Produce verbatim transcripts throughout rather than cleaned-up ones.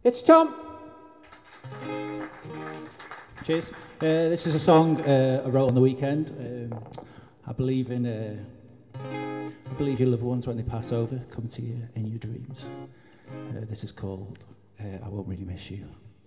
It's Tom. Cheers. Uh, this is a song uh, I wrote on the weekend. Um, I believe in. Uh, I believe your loved ones, when they pass over, come to you in your dreams. Uh, this is called uh, "I Won't Really Miss You."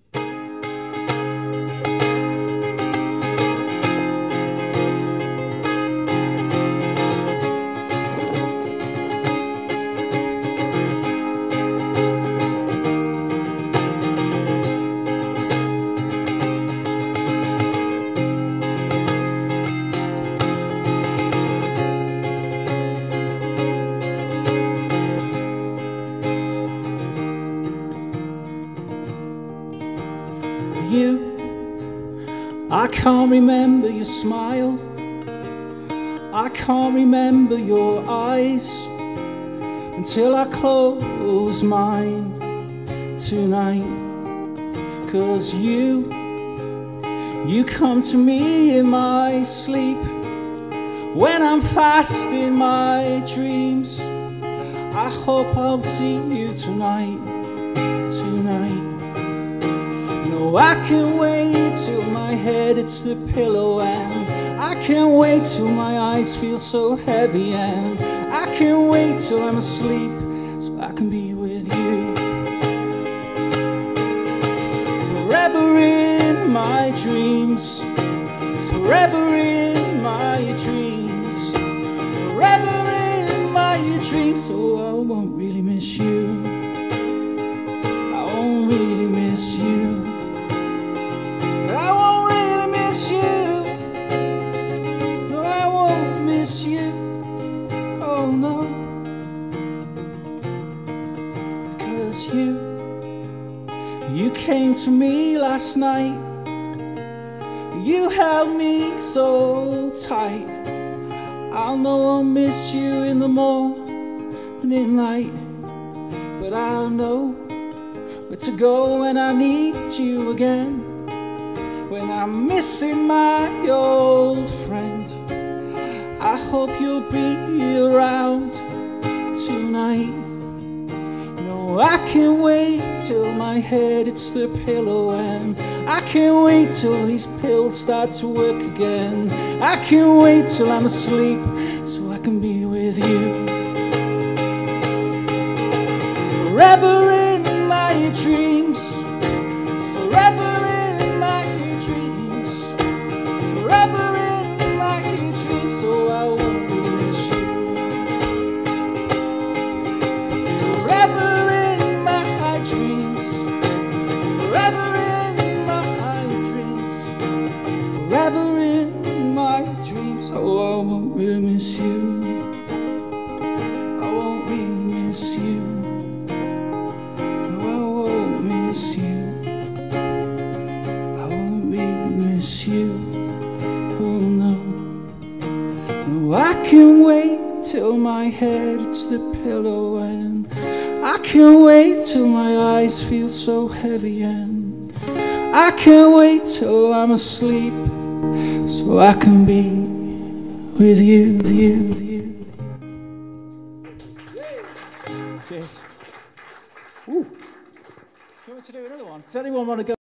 You, I can't remember your smile, I can't remember your eyes until I close mine tonight. 'Cause you, you come to me in my sleep when I'm fast in my dreams. I hope I'll see you tonight, tonight. No, I can't wait till my head hits the pillow, and I can't wait till my eyes feel so heavy, and I can't wait till I'm asleep so I can be with you. Forever in my dreams, forever in my dreams, forever in my dreams. Oh, I won't really miss you, I won't really miss you. I won't really miss you. No, I won't miss you. Oh no. Because you, you came to me last night. You held me so tight. I'll know I'll miss you in the morning light, but I'll know where to go when I need you again. When I'm missing my old friend, I hope you'll be around tonight. No, I can't wait till my head hits the pillow, and I can't wait till these pills start to work again. I can't wait till I'm asleep so I can be with you. Forever in my dreams, forever in my dreams, forever in my dreams. So I won't miss you. Forever in my dreams, forever in my dreams, forever in my dreams. Oh, I won't really miss you, I won't really miss you. No, I won't miss you, I won't really miss you. Oh no. No, I can't wait till my head hits the pillow, and I can't wait till my eyes feel so heavy, and I can't wait till I'm asleep so I can be with you, with you, with you. Cheers. Ooh. You want to do another one? Does anyone want to go?